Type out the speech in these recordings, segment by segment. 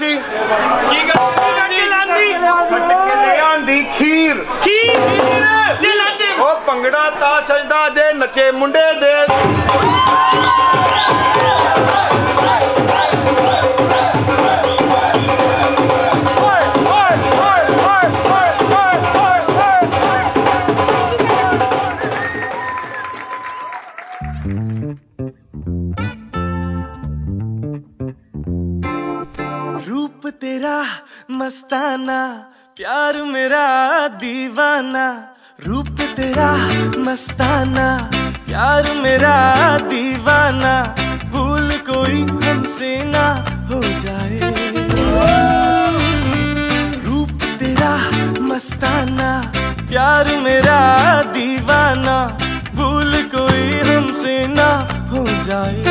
सी खीर ओ भंगड़ा ता सजदा जे नचे मुंडे दे रूप तेरा मस्ताना प्यार मेरा दीवाना, रूप तेरा मस्ताना प्यार मेरा दीवाना, भूल कोई हमसे ना हो जाए। रूप तेरा मस्ताना प्यार मेरा दीवाना, भूल कोई हमसे ना हो जाए।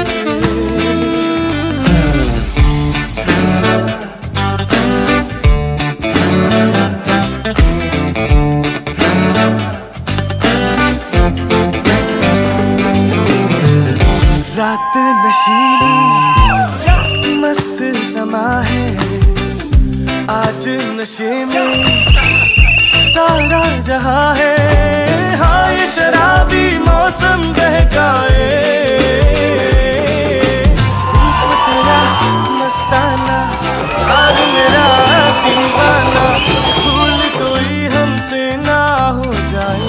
रात नशीली मस्त समा है, आज नशे में सारा जहां है। हाँ ये शराबी मौसम बहकाए, रूप तेरा मस्ताना आज मेरा दीवाना, भूल कोई हमसे ना हो जाए।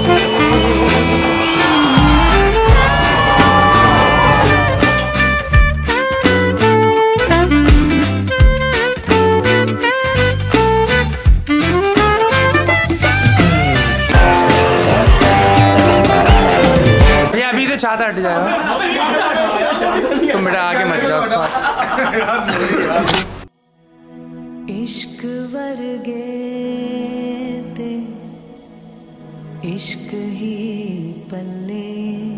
छाता हट जाएगा, तुम मेरा आगे मत जाओ। इश्क वर्गे ते इश्क ही पल्ले,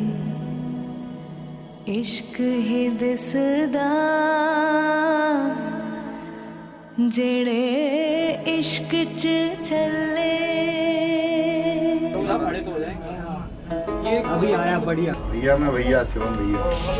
इश्क ही दिसदा जेड़े इश्क च चले। अभी आया बढ़िया भैया, मैं भैया शिवम भैया।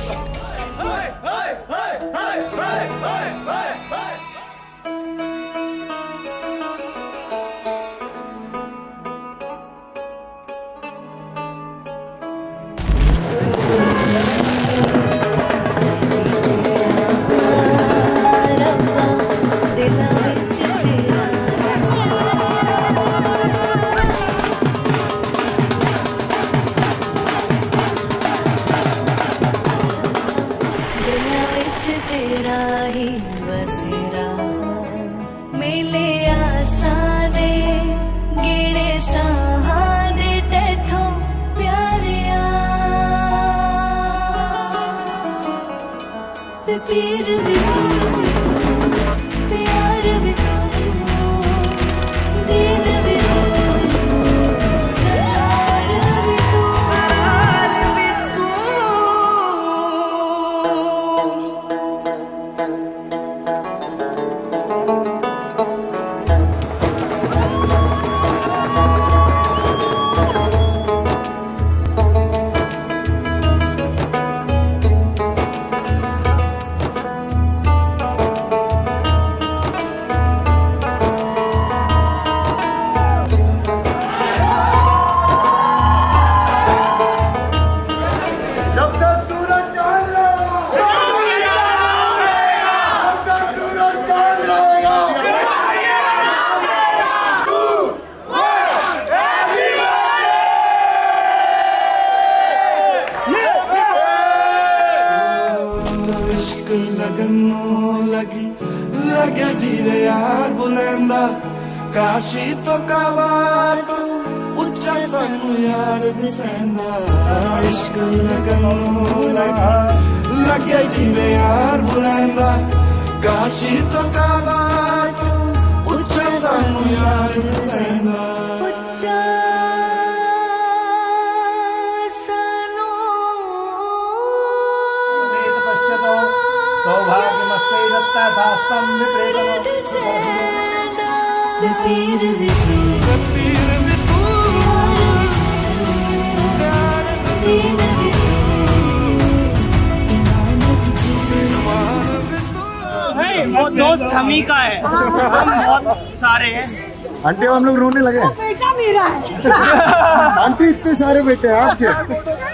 तेरा ही बसेरा मेले आसा दे गिणे साहा दे तेथों प्यारिया, पीर भी तू प्यार भी तू दीन भी तू करार भी तू। लगी लगे जीवे यार बुलंदा, काशी तो काबार तो उच्चा सानू यार दिसेंदा। इश्क लगनू लगी लगे जीवे यार बुलंदा, काशी तो काबार तो उच्चा सानू यार दिसेंदा। पीर भी तू दीन भी तू ईमान भी तू। दोस्त हम ही का है, हम बहुत सारे हैं। आंटी हम लोग रोने लगे। बेटा मेरा है। आंटी इतने सारे बेटे हैं आपके।